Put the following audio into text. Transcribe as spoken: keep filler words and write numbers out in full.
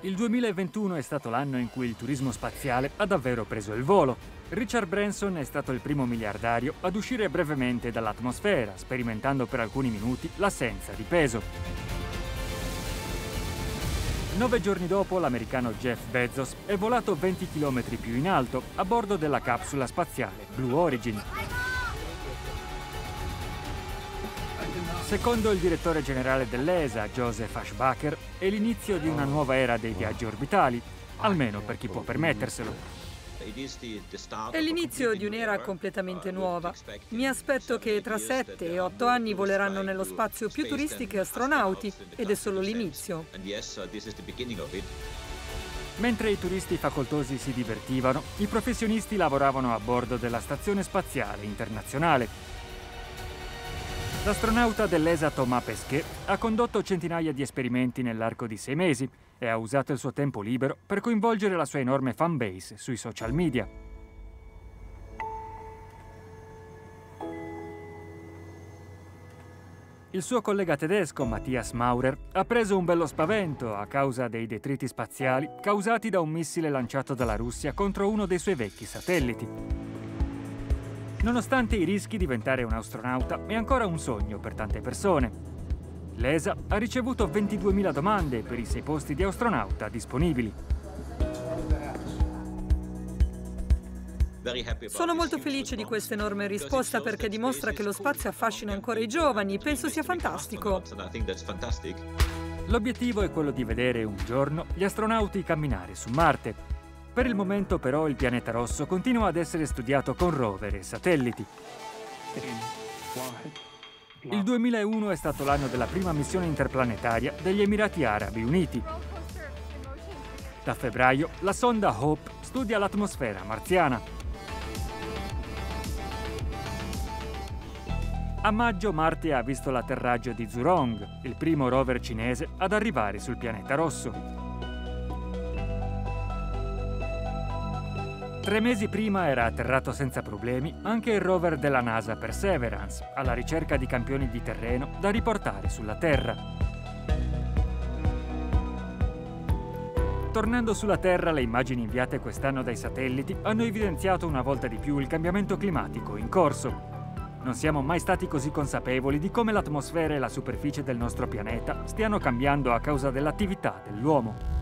Il duemilaventuno è stato l'anno in cui il turismo spaziale ha davvero preso il volo. Richard Branson è stato il primo miliardario ad uscire brevemente dall'atmosfera, sperimentando per alcuni minuti l'assenza di peso. Nove giorni dopo, l'americano Jeff Bezos è volato venti chilometri più in alto a bordo della capsula spaziale Blue Origin. Secondo il direttore generale dell'E S A, Joseph Aschbacher, è l'inizio di una nuova era dei viaggi orbitali, almeno per chi può permetterselo. È l'inizio di un'era completamente nuova. Mi aspetto che tra sette e otto anni voleranno nello spazio più turisti che astronauti, ed è solo l'inizio. Mentre i turisti facoltosi si divertivano, i professionisti lavoravano a bordo della Stazione Spaziale Internazionale. L'astronauta dell'E S A Thomas Pesquet ha condotto centinaia di esperimenti nell'arco di sei mesi e ha usato il suo tempo libero per coinvolgere la sua enorme fanbase sui social media. Il suo collega tedesco, Matthias Maurer, ha preso un bello spavento a causa dei detriti spaziali causati da un missile lanciato dalla Russia contro uno dei suoi vecchi satelliti. Nonostante i rischi, diventare un astronauta è ancora un sogno per tante persone. L'E S A ha ricevuto ventiduemila domande per i sei posti di astronauta disponibili. Sono molto felice di questa enorme risposta perché dimostra che lo spazio affascina ancora i giovani. Penso sia fantastico. L'obiettivo è quello di vedere un giorno gli astronauti camminare su Marte. Per il momento però il pianeta rosso continua ad essere studiato con rover e satelliti. Il duemilauno è stato l'anno della prima missione interplanetaria degli Emirati Arabi Uniti. Da febbraio la sonda Hope studia l'atmosfera marziana. A maggio Marte ha visto l'atterraggio di Zhurong, il primo rover cinese ad arrivare sul pianeta rosso. Tre mesi prima era atterrato senza problemi anche il rover della NASA Perseverance, alla ricerca di campioni di terreno da riportare sulla Terra. Tornando sulla Terra, le immagini inviate quest'anno dai satelliti hanno evidenziato una volta di più il cambiamento climatico in corso. Non siamo mai stati così consapevoli di come l'atmosfera e la superficie del nostro pianeta stiano cambiando a causa dell'attività dell'uomo.